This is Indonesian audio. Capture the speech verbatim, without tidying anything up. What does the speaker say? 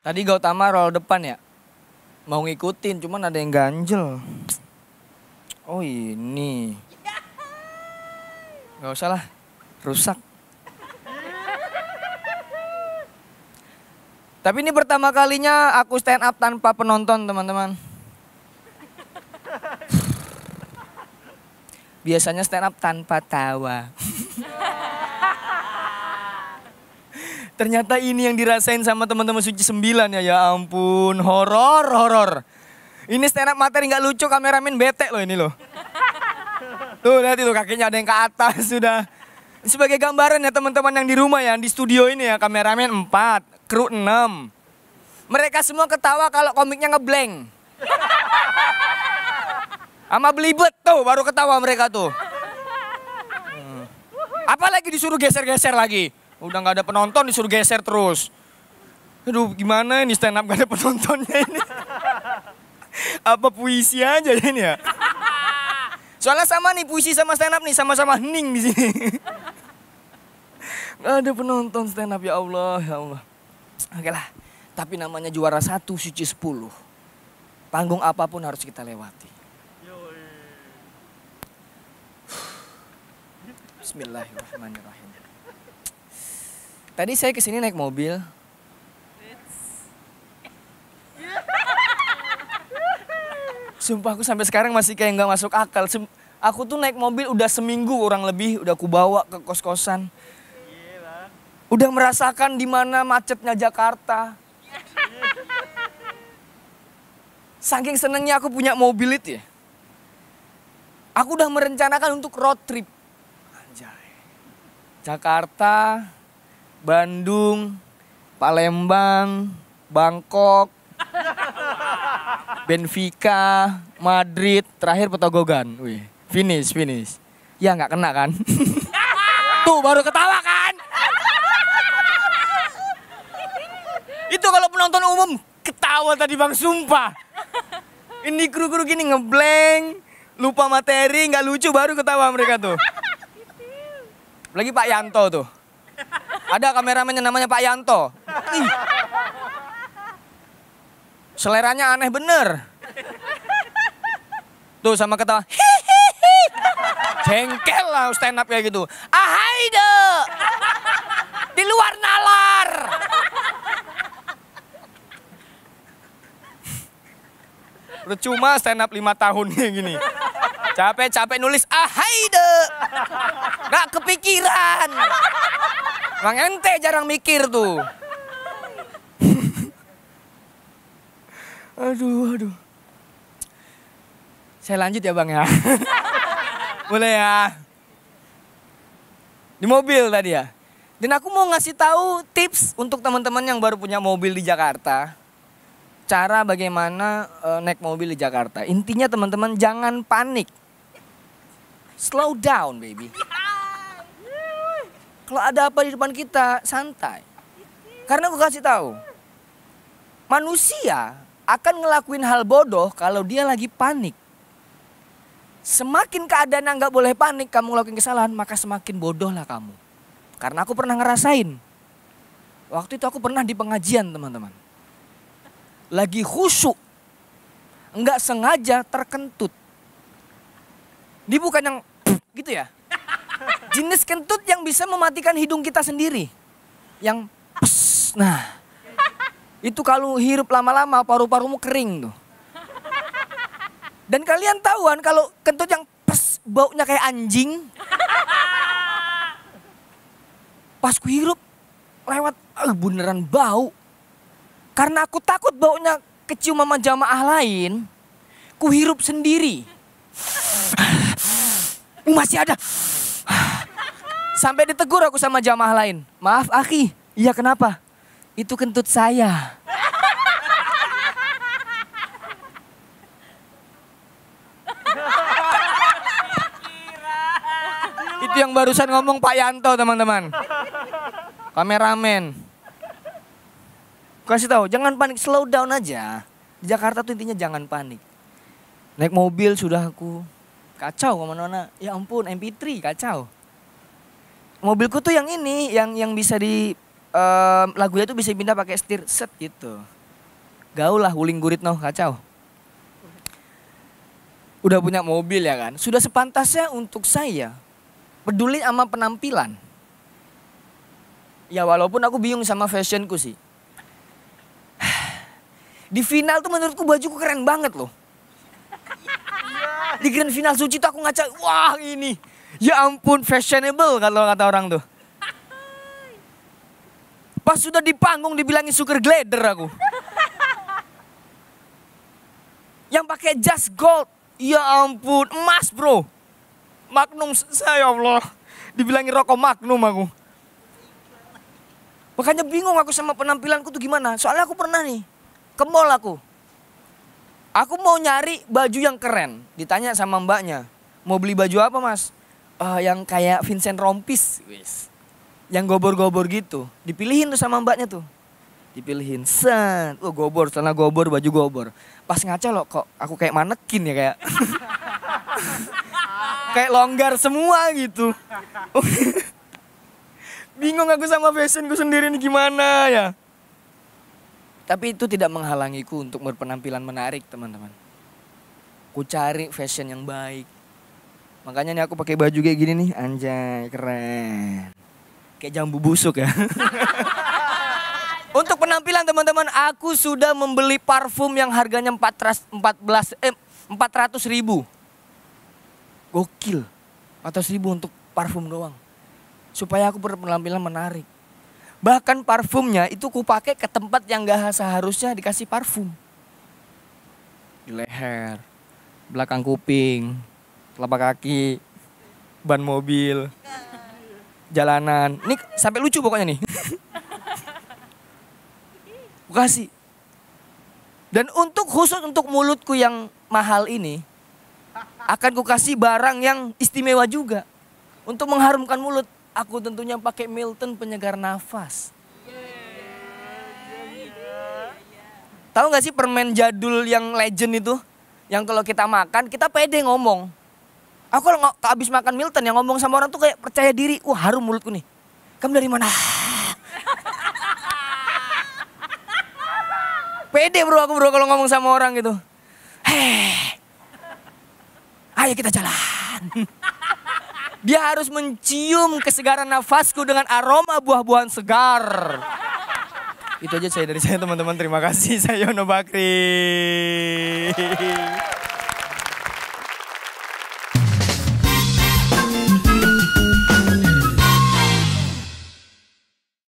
Tadi Gautama roll depan ya. Mau ngikutin, cuman ada yang ganjel. Oh ini. Gak usah lah, rusak. Tapi ini pertama kalinya aku stand up tanpa penonton, teman-teman. Biasanya stand up tanpa tawa. Ternyata ini yang dirasain sama teman-teman Suci sembilan ya. Ya ampun, horor, horor. Ini stand up materi nggak lucu, kameramen bete loh ini loh. Tuh lihat itu kakinya ada yang ke atas sudah. Sebagai gambaran ya teman-teman yang di rumah ya, di studio ini ya, kameramen empat, kru enam. Mereka semua ketawa kalau komiknya ngeblank. Sama belibet tuh baru ketawa mereka tuh. Hmm. Apalagi disuruh geser-geser lagi. Udah gak ada penonton disuruh geser terus. Aduh gimana ini stand up gak ada penontonnya ini. Apa puisi aja ini ya. Soalnya sama nih puisi sama stand up nih sama-sama hening di sini. Gak ada penonton stand up ya Allah, ya Allah. Oke lah, tapi namanya juara satu Suci sepuluh. Panggung apapun harus kita lewati. Bismillahirrahmanirrahim. Tadi saya kesini naik mobil. Sumpah aku sampai sekarang masih kayak nggak masuk akal. Sem aku tuh naik mobil udah seminggu kurang lebih, udah aku bawa ke kos-kosan. Udah merasakan di mana macetnya Jakarta. Saking senengnya aku punya mobil itu ya. Aku udah merencanakan untuk road trip. Anjay. Jakarta, Bandung, Palembang, Bangkok, Benfica, Madrid, terakhir Petogogan. Wih, finish, finish. Ya nggak kena kan? Tuh baru ketawa kan? Itu kalau penonton umum ketawa tadi bang, sumpah. Ini kru-kru gini ngeblank, lupa materi, nggak lucu baru ketawa mereka tuh. Lagi Pak Yanto tuh. Ada kameramennya namanya Pak Yanto. Ih. Seleranya aneh bener. Tuh sama ketawa. Hihihi. Jengkel lah stand up kayak gitu. Ahaide. Di luar nalar. Percuma stand up lima tahun kayak gini. Capek-capek nulis ahaide. Gak kepikiran. Bang ente jarang mikir tuh. Aduh, aduh. Saya lanjut ya bang ya. Boleh ya. Di mobil tadi ya. Dan aku mau ngasih tahu tips untuk teman-teman yang baru punya mobil di Jakarta. Cara bagaimana uh, naik mobil di Jakarta. Intinya teman-teman jangan panik. Slow down baby. Kalau ada apa di depan kita, santai. Karena aku kasih tahu, manusia akan ngelakuin hal bodoh kalau dia lagi panik. Semakin keadaan nggak boleh panik, kamu ngelakuin kesalahan, maka semakin bodoh lah kamu. Karena aku pernah ngerasain. Waktu itu aku pernah di pengajian teman-teman. Lagi khusyuk, nggak sengaja terkentut. Dia bukan yang gitu ya. Jenis kentut yang bisa mematikan hidung kita sendiri. Yang pss, nah. Itu kalau hirup lama-lama paru-parumu kering tuh. Dan kalian tahu kan kalau kentut yang pss, baunya kayak anjing. Pas ku hirup lewat, eh, beneran bau. Karena aku takut baunya kecium sama jamaah lain. Ku hirup sendiri. Masih ada. Sampai ditegur aku sama jamaah lain. Maaf akhi, iya kenapa? Itu kentut saya. Itu yang barusan ngomong Pak Yanto teman-teman. Kameramen. Kasih tahu, jangan panik, slow down aja. Di Jakarta tuh intinya jangan panik. Naik mobil sudah aku kacau kemana-mana. Ya ampun, M P tiga kacau. Mobilku tuh yang ini, yang yang bisa di um, lagunya tuh bisa pindah pakai setir set gitu. Gaul lah, wuling gurit noh, kacau. Udah punya mobil ya kan. Sudah sepantasnya untuk saya peduli sama penampilan. Ya walaupun aku bingung sama fashionku sih. Di final tuh menurutku bajuku keren banget loh. Di grand final suci tuh aku ngaca, wah ini. Ya ampun fashionable kalau kata orang tuh. Pas sudah di panggung dibilangin sugar glider aku. Yang pakai jas gold. Ya ampun, emas bro. Magnum, saya Allah. Dibilangin rokok Magnum aku. Makanya bingung aku sama penampilanku tuh gimana. Soalnya aku pernah nih. Ke mall aku. Aku mau nyari baju yang keren. Ditanya sama mbaknya. Mau beli baju apa mas? Uh, yang kayak Vincent Rompis. Yang gobor-gobor gitu. Dipilihin tuh sama mbaknya tuh. Dipilihin. Set. Oh gobor, celana gobor, baju gobor. Pas ngaca loh kok aku kayak manekin ya kayak. Kayak longgar semua gitu. Bingung aku sama fashionku sendiri nih gimana ya. Tapi itu tidak menghalangiku untuk berpenampilan menarik teman-teman. Ku cari fashion yang baik. Makanya nih aku pakai baju kayak gini nih, anjay keren. Kayak jambu busuk ya. Untuk penampilan teman-teman, aku sudah membeli parfum yang harganya empat ratus ribu. Gokil, empat ratus ribu untuk parfum doang. Supaya aku berpenampilan menarik. Bahkan parfumnya itu ku pakai ke tempat yang gak seharusnya dikasih parfum. Di leher, belakang kuping, telapak kaki, ban mobil, jalanan. Ini sampai lucu pokoknya nih. Ku kasih. Dan untuk khusus untuk mulutku yang mahal ini, akan ku kasih barang yang istimewa juga. Untuk mengharumkan mulut. Aku tentunya pakai Milton penyegar nafas. Tahu gak sih permen jadul yang legend itu? Yang kalau kita makan, kita pede ngomong. Aku kalau habis makan Milton yang ngomong sama orang tuh kayak percaya diri. Wah harum mulutku nih. Kamu dari mana? Pede bro aku bro kalau ngomong sama orang gitu. Hei, ayo kita jalan. Dia harus mencium kesegaran nafasku dengan aroma buah-buahan segar. Itu aja saya dari saya teman-teman. Terima kasih. Saya Yono Bakri.